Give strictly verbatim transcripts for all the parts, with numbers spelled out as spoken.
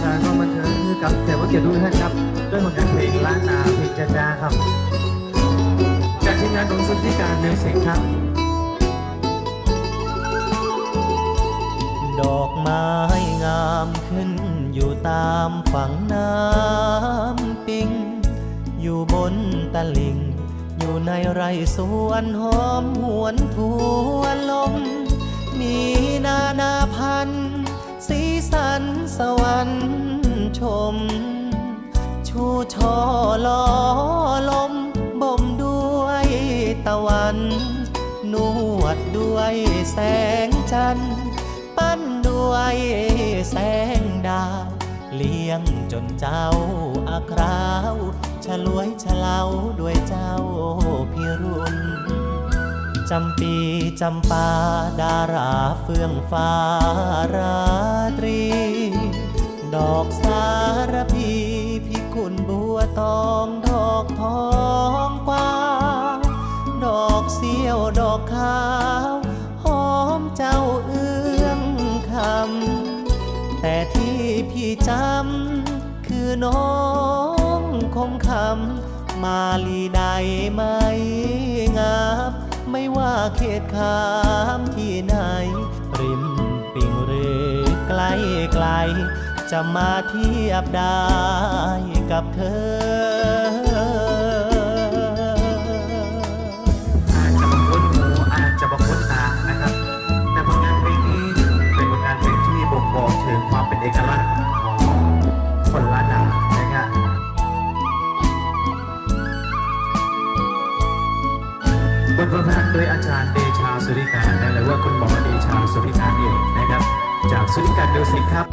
สารความบันเทิงคือกับแขกผู้เกียรติทุกท่านครับด้วยผลงานเพลงล้านนาเพลงจ้าจ้าครับจากทีมงานของสุทธิการมิวสิกครับดอกไม้งามขึ้นอยู่ตามฝั่งน้ำปิงอยู่บนตลิ่งอยู่ในไร่สวนหอมหวนทวนลมมีนานาพันธุ์สีสันสวรรค์ชมชูช่อล้อลมบ่มด้วยตะวันนวดด้วยแสงจันทร์ปั้นด้วยแสงดาวเลี้ยงจนเจ้าอาคราวฉลวยฉลาด้วยเจ้าพิรุณจำปีจำปาดาราเฟื่องฟ้าราตรีดอกสารพีพิกุลบัวตองดอกทองกวาวดอกเสี้ยวดอกขาวหอมเจ้าเอื้องคำแต่ที่พี่จำคือน้องคมคำมาลีใดไม่งามไม่ว่าเขตขามที่ไหนริมปิงหรือไกลไกลจะมาเทียบได้กับเธออาจจะบางคนหูอาจจะบางคนตานะครับแต่ผลงานเพลงนี้เป็นผลงานเพลงที่บ่งบอกถึงความเป็นเอกลักษณ์ของคนล้านนานะครับบทประพันธ์โดยอาจารย์เดชาสุริการหรือว่าคุณหมอเดชาสุริการเองนะครับจากสุริการมิวสิกครับ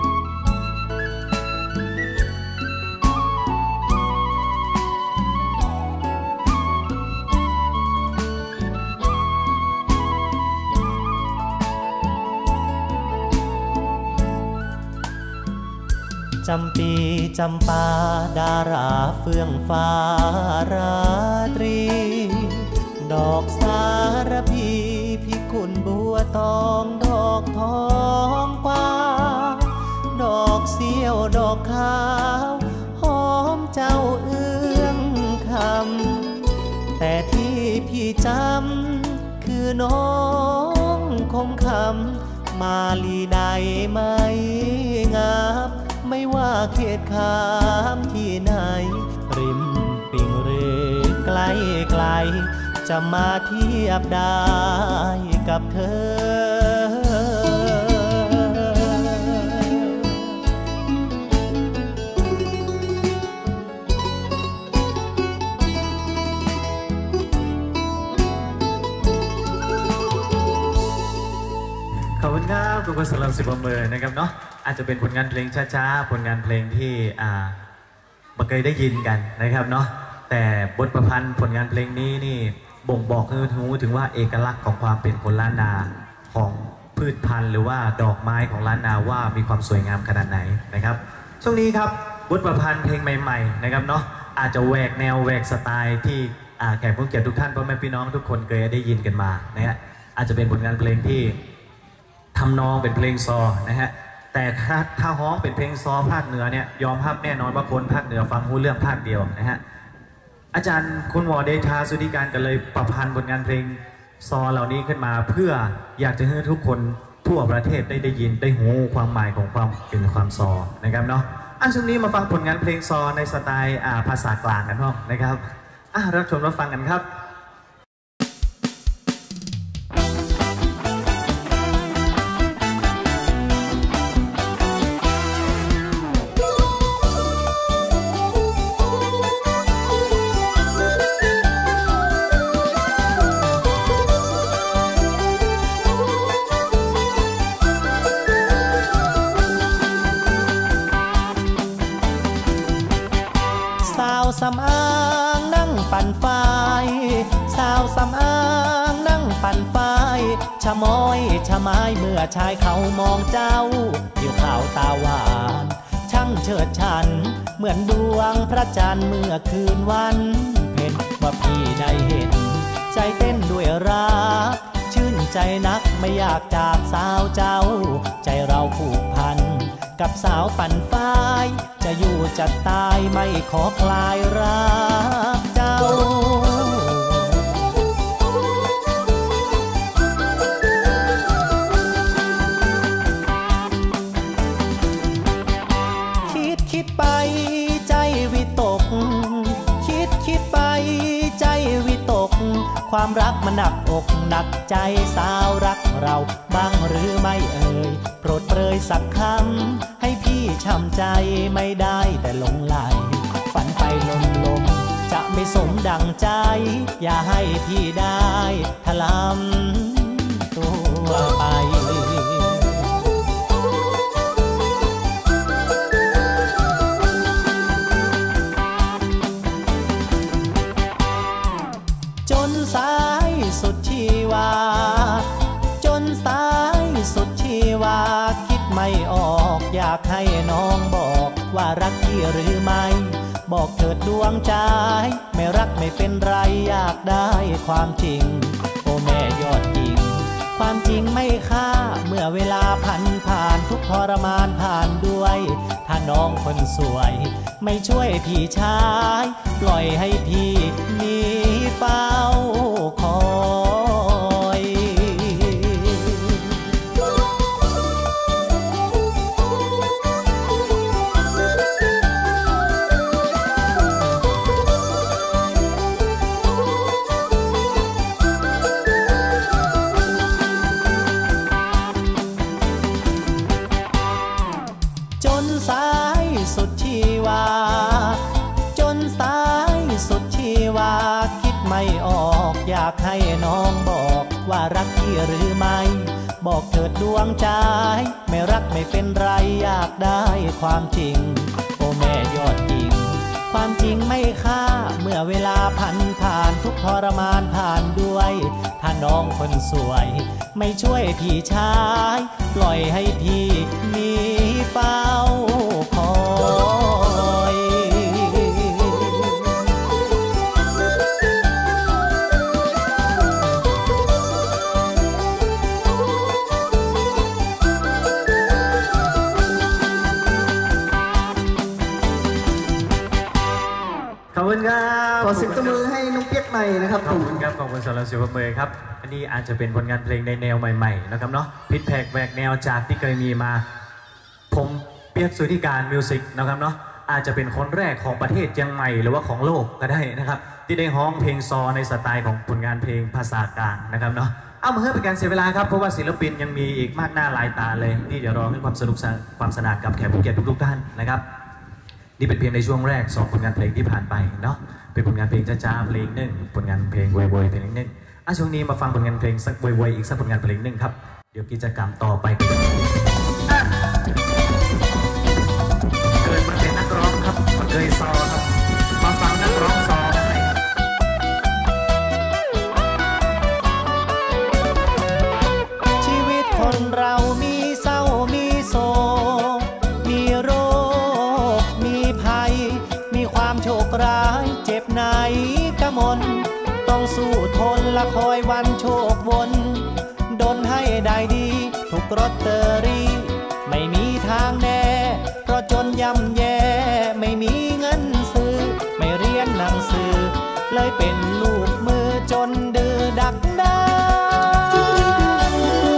จำปีจำปาดาราเฟื่องฟ้าราตรีดอกสารพีพิกุลบัวตองดอกทองกวาวดอกเสี้ยวดอกขาวหอมเจ้าเอื้องคำแต่ที่พี่จำคือน้องคมคำมาลีใดไม่งามไม่ว่าเขตขามที่ไหนริมปิงหรือไกลไกลจะมาเทียบได้กับเธอขอบคุณครับคุณผู้ชมสิบเมอร์นะครับเนาะอาจจะเป็นผลงานเพลงช้าๆผลงานเพลงที่อ่าไม่เคยได้ยินกันนะครับเนาะแต่บทประพันธ์ผลงานเพลงนี้นี่บ่งบอกให้รู้ถึงว่าเอกลักษณ์ของความเป็นคนล้านนาของพืชพันธุ์หรือว่าดอกไม้ของล้านนาว่ามีความสวยงามขนาดไหนนะครับช่วงนี้ครับบทประพันธ์เพลงใหม่ๆนะครับเนาะอาจจะแหวกแนวแหวกสไตล์ที่แขกผู้เกียรติทุกท่านพ่อแม่พี่น้องทุกคนเคยได้ยินกันมานะฮะอาจจะเป็นผลงานเพลงที่ทำนองเป็นเพลงซอนะฮะแต่ถ้าถ้าฮ้องเป็นเพลงซอภาคเหนือเนี่ยยอมรับแน่นอนว่าคนภาคเหนือฟังรู้เรื่องภาคเดียวนะฮะอาจารย์คุณหมอเดชาสุริการก็เลยประพันธ์ผลงานเพลงซอเหล่านี้ขึ้นมาเพื่ออยากจะให้ทุกคนทั่วประเทศได้ได้ยินได้หูความหมายของความเป็นความซอนะครับเนาะอันช่วงนี้มาฟังผลงานเพลงซอในสไตล์ภาษากลางกันห้องนะครับรับชมรับฟังกันครับสำอางนั่งปั่นไฟสาวสำอางนั่งปั่นไฟชะม้อยชะไม้เมื่อชายเขามองเจ้าผิวขาวตาหวานช่างเชิดชันเหมือนดวงพระจันทร์เมื่อคืนวันเพ็ญว่าพี่ได้เห็นใจเต้นด้วยรักชื่นใจนักไม่อยากจากสาวเจ้าใจเราผูกพันกับสาวปั่นฝ้ายจะอยู่จะตายไม่ขอคลายรักเจ้าคิดคิดไปใจวิตกคิดคิดไปใจวิตกความรักมันหนักอกหนักใจสาวรักเราบ้างหรือไม่เอ่ยโปรดเปรยสักคำให้พี่ช้ำใจไม่ได้แต่หลงไหลฝันไปลมลมจะไม่สมดังใจอย่าให้พี่ได้ถลำตัวไปจนสายสุดชีวาจนสายสุดชีวาคิดไม่ออกอยากให้น้องบอกว่ารักพี่หรือไม่บอกเถิดดวงใจไม่รักไม่เป็นไรอยากได้ความจริงโอ้แม่ยอดหญิงความจริงไม่ค่าเมื่อเวลาผ่านผ่านทุกทรมานผ่านด้วยถ้าน้องคนสวยไม่ช่วยพี่ชายปล่อยให้พี่นี้เฝ้าคอยจนสายสุดชีวาจนสายสุดชีวาคิดไม่ออกอยากให้น้องบอกว่ารักพี่หรือไม่บอกเถิดดวงใจไม่รักไม่เป็นไรอยากได้ความจริงโอ้แม่ยอดหญิงความจริงไม่ค่าเมื่อเวลาผ่านผ่านทุกทรมานผ่านด้วยถ้าน้องคนสวยไม่ช่วยพี่ชายปล่อยให้พี่นี้เฝ้าคอยขอบคุณครับขอเสียงตบมือให้น้องเปี๊ยกใหม่นะครับขอบคุณครับขอบคุณสำหรับเสียงปรบมือครับอันนี้อาจจะเป็นผลงานเพลงในแนวใหม่ๆนะครับเนาะพิษแผกแหวกแนวจากที่เคยมีมาผมเปี๊ยกสุทธิการมิวสิกนะครับเนาะอาจจะเป็นคนแรกของประเทศเชียงใหม่หรือว่าของโลกก็ได้นะครับที่ได้ร้องเพลงซอในสไตล์ของผลงานเพลงภาษากลางนะครับเนาะเอามาเพื่อเป็นการเสียเวลาครับเพราะว่าศิลปินยังมีอีกมากหน้าหลายตาเลยที่จะรอให้ความสนุกความสนานกับแขกผู้เกียรติทุกๆท่านนะครับนี่เป็นเพียงในช่วงแรกสองผลงานเพลงที่ผ่านไปเนาะเป็นผลงานเพลงจ้าๆเพลงหนึ่งผลงานเพลงวยวยเพลงหนึ่งอ่ะช่วงนี้มาฟังผลงานเพลงสักวยวยอีกสักผลงานเพลงหนึ่งครับเดี๋ยวกิจกรรมต่อไปเกิดมาเป็นนักร้องครับมาเคยซอครับมาฟังนักร้องซอชีวิตคนเรามีเศร้ามีโศกมีโรคมีภัยมีความโชคร้ายเจ็บไหนกะมนต้องสู้ทนละคอยวันโชควนดนให้ได้ดีทุกรถเตอรี่ไม่มีทางแน่เพราะจนย่ำแย่ไม่มีเงินซื้อไม่เรียนหนังสือเลยเป็นลูกมือจนดื้อดักดาน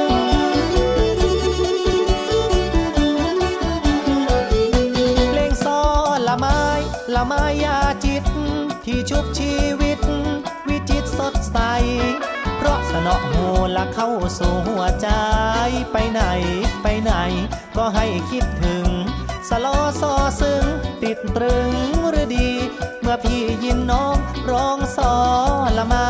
เพลงซอละไม้ละไม้ยาจิตที่ชุบชีวิตวิจิตสดใสเพราะสนอโหละเข้าสู่หัวใจไปไหนไปไหนก็ให้คิดถึงสลอซอซึ้งติดตรึงหรือดีเมื่อพี่ยินน้องร้องซอละไม้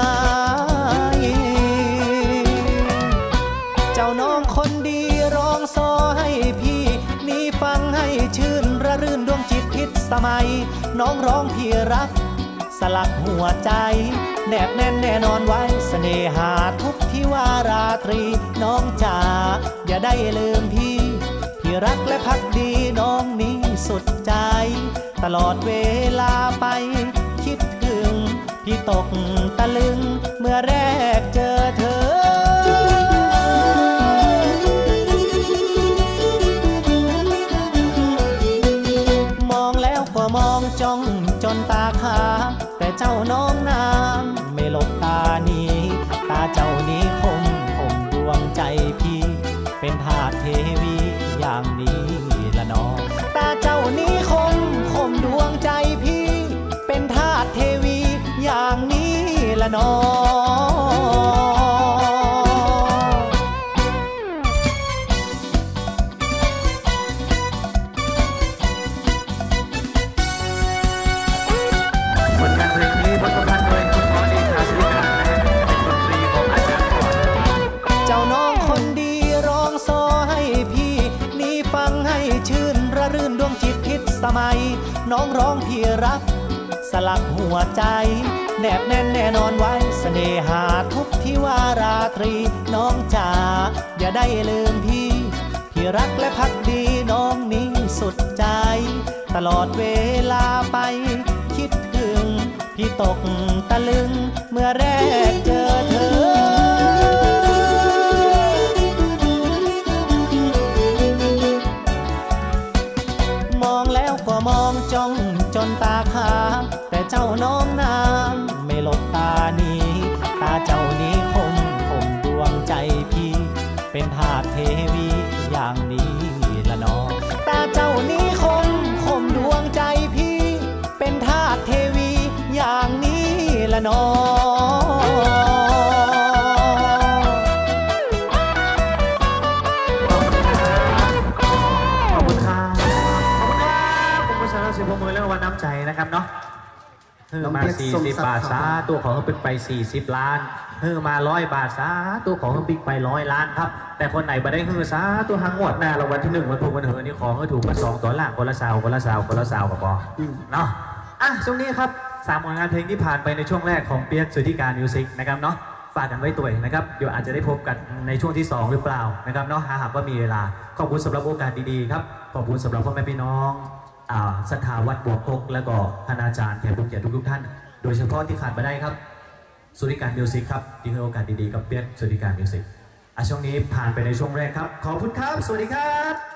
เจ้าน้องคนดีร้องซอให้พี่นี่ฟังให้ชื่นระรื่นดวงจิตพิษสมัยน้องร้องพี่รักสลักหัวใจแนบแน่นแน่นอนไว้เสน่หาทุกที่ว่าราตรีน้องจ๋าอย่าได้ลืมพี่พี่รักและพักดีน้องนี้สุดใจตลอดเวลาไปคิดถึงพี่ตกตะลึงเมื่อแรกเจอเธอมองจ้องจนตาค้างแต่เจ้าน้องนางไม่หลบตานี้ตาเจ้านี้คมคมดวงใจพี่เป็นทาสเทวีอย่างนี้ละน้องตาเจ้านี้คมคมดวงใจพี่เป็นทาสเทวีอย่างนี้ละน้องสมัยน้องร้องพี่รักสลักหัวใจแนบแน่นแน่นอนไว้เสน่หาทุกที่ว่าราตรีน้องจ๋าอย่าได้ลืมพี่พี่รักและพักดีน้องนี้สุดใจตลอดเวลาไปคิดถึงพี่ตกตะลึงเมื่อแรกเจอเธอก็มองจ้องจนตาค้างแต่เจ้าน้องนางไม่หลบตานี้ตาเจ้านี้คมคมดวงใจพี่เป็นทาสเทวีอย่างนี้ละน้องตาเจ้านี้คมคมดวงใจพี่เป็นทาสเทวีอย่างนี้ละน้องสิบหกมือแล้ววันน้ำใจนะครับเนาะเฮ้อมาสี่สิบบาทซาตัวของเขาเป็นไปสี่สิบล้านเฮ้อมาร้อยบาทซาตัวของเขาเป็นไปร้อยล้านครับแต่คนไหนมาได้เฮ้อซาตัวหางวดหน้ารางวัลที่หนึ่งวันถูกวันเฮอนี่ของเขาถูกมาสองตัวล่างคนละสาวคนละสาวคนละสาวกับปอเนาะอ่ะช่วงนี้ครับสามผลงานเพลงที่ผ่านไปในช่วงแรกของเปียกสุทธิการมิวสิกนะครับเนาะฝากกันไว้ตัวเองนะครับเดี๋ยวอาจจะได้พบกันในช่วงที่สองหรือเปล่านะครับเนาะหากว่ามีเวลาขอบคุณสำหรับโอกาสดีๆครับขอบคุณสำหรับพ่อแม่พี่น้องศรัทธาวัดบวกคกและก็คณาจารย์แขกผู้เกียรติทุกๆท่านโดยเฉพาะที่ขาดไม่ได้ครับสุริการมิวสิกครับที่ให้โอกาสดีๆกับเปียกสุริการมิวสิกอ่ะช่วงนี้ผ่านไปในช่วงแรกครับขอบคุณครับสวัสดีครับ